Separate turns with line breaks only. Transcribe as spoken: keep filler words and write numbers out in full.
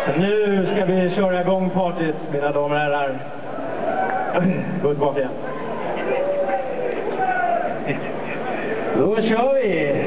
Nu ska vi köra igång partyt, mina damer och herrar. Gå tillbaka igen. Då kör vi!